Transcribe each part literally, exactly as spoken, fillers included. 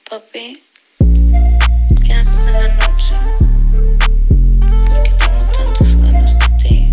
Papi, ¿qué haces en la noche? Porque tengo tantas ganas de ti.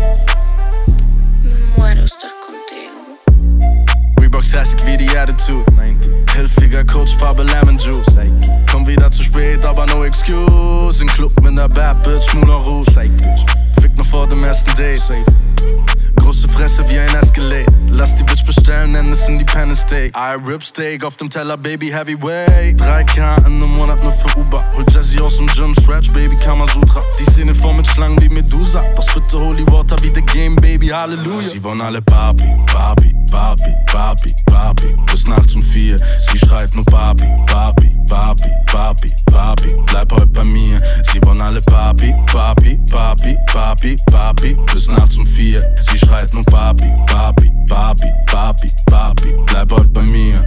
Me muero estar contigo. Reebok Classic wie die Attitude. Hilfiger Coach, Farbe Lemon Juice. Komm wieder zu spät, aber no excuse. Im Club mit ner Bad Bitch, Moulin Rouge. Fick noch vor dem ersten Date. Große Fresse wie ein Escalade. Lass die Bitch bestellen, nenn es Independence Day. I Rib Steak auf dem Teller, Baby Heavyweight. drei K in nem Monat nur für Uber. Hol Jazzy aus dem Gym, Stretch, Baby Kamasutra. Die Szene voll mit Schlangen wie Medusa. Doch bitte Holy Water wie The Game, Baby, Halleluja. Sie wollen alle Barbie, Barbie, Barbie, Barbie, Barbie. Bis nachts um vier, sie schreit nur Barbie, Barbie, Barbie, Barbie, Barbie. Bleib heute bei mir. Sie wollen alle Barbie, Barbie, Barbie, Barbie, Barbie. Bis nachts um vier, sie schreit nur Barbie, Barbie, Barbie, Barbie, Barbie. Bleib heute bei mir.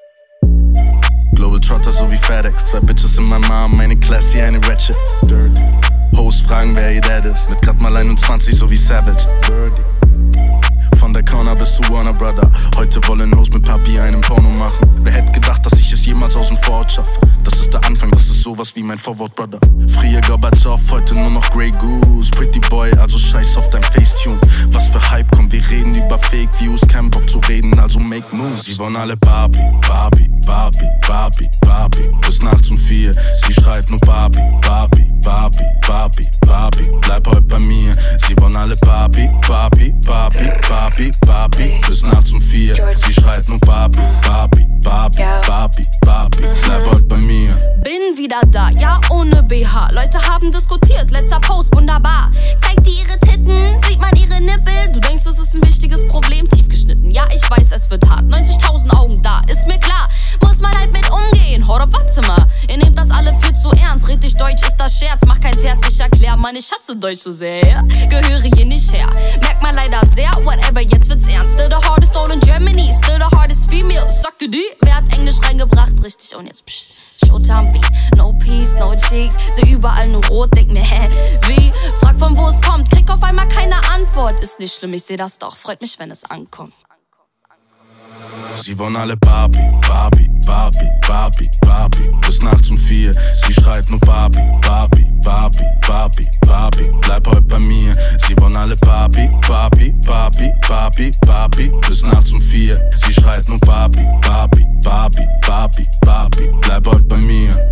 Global Trotter so wie FedEx. Zwei Bitches in meinem Arm, eine Classy, eine Ratchet. Dirty. Hoes fragen, wer ihr Dad ist. Mit grad mal einundzwanzig so wie Savage. Dirty. Von der Corner bis zu Warner Brother. Heute wollen Hoes mit Papi einen Porno machen. Wer hätte gedacht, dass ich es jemals aus dem Vorort schaffe? Das ist der Anfang, das ist sowas wie mein Vorwort, Brother. Früher Gorbatschow, heute nur noch Grey Goose. Pretty Boy, also scheiß auf dein Facetune. Was für Hype kommt, wir reden über Fake Views. Kein Bock zu reden, also make moves. Sie wollen alle Barbie, Barbie, Barbie, Barbie, Barbie. Bis nachts um vier, sie schreit nur Barbie, Barbie, Barbie, Barbie, Barbie. Bleib heute bei mir. Sie wollen alle Barbie, Barbie, Barbie, Barbie, Barbie. Bis nachts um vier, sie schreit nur Barbie, Barbie, Barbie, Barbie, Barbie. Bleib heute bei mir. Bin wieder da, ja ohne B H. Leute haben diskutiert, letzter Post, wunderbar. Zeigt die ihre Titten, sieht man ihre Nippel. Du denkst, es ist ein wichtiges Problem, tief geschnitten. Ja, ich weiß, es wird hart, neunzigtausend Augen da, ist mir klar. Muss man halt mit umgehen, hold up, warte mal. Ihr nehmt das alle viel zu ernst, richtig Deutsch ist das Scherz. Mach kein Terz, ich erklär, Mann, ich hasse Deutsch so sehr, ja? Gehöre hier nicht her, merkt man leider sehr. Whatever, jetzt wird's ernst. Still the hardest old in Germany, still the hardest female. Sacke die, wer hat Englisch reingebracht? Richtig, und jetzt psch. Showtime Beat, no peace, no cheeks. Seh überall nur rot, denk mir, hä, wie? Frag von wo es kommt, krieg auf einmal keine Antwort. Ist nicht schlimm, ich seh das doch, freut mich, wenn es ankommt. Sie wollen alle Barbie, Barbie, Barbie, Barbie, Barbie. Bis nachts um vier, sie schreit nur Barbie, Barbie, Barbie, Barbie, Barbie. Bleib heute bei mir. Sie wollen alle Barbie, Barbie, Barbie, Barbie, Barbie. Bis nachts um vier, sie schreit nur Barbie, Barbie, Barbie, Barbie, Barbie. Bleib heute bei mir.